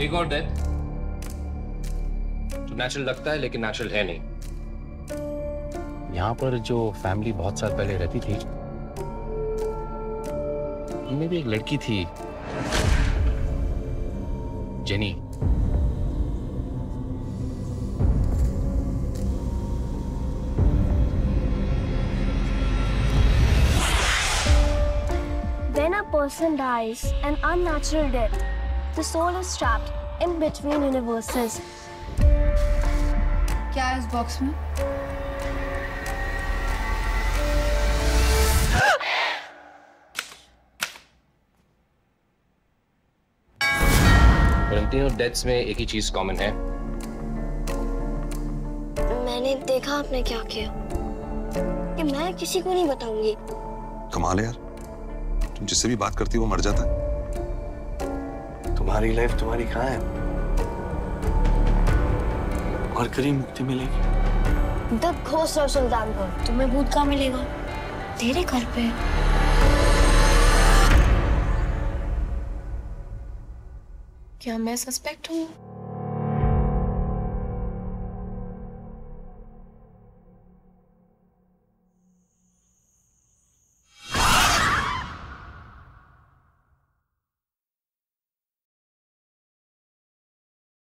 एक और डेथ जो नेचुरल लगता है लेकिन नेचुरल है नहीं। यहाँ पर जो फैमिली बहुत साल पहले रहती थी, उनमें भी एक लड़की थी, Jenny. When a person dies an unnatural death, the soul is trapped in between universes. क्या है इस बॉक्स में? और इन तीनों डेथ्स में एक ही चीज कॉमन है। मैंने देखा आपने क्या किया कि मैं किसी को नहीं बताऊंगी। कमाल है यार, तुम जिससे भी बात करती हो वो मर जाता है। तुम्हारी लाइफ तुम्हारी कहाँ है? और करीब मुक्ति मिलेगी। The ghost of Sultanpur. तुम्हें भूत कहाँ मिलेगा? तेरे घर पे। क्या मैं सस्पेक्ट हूँ?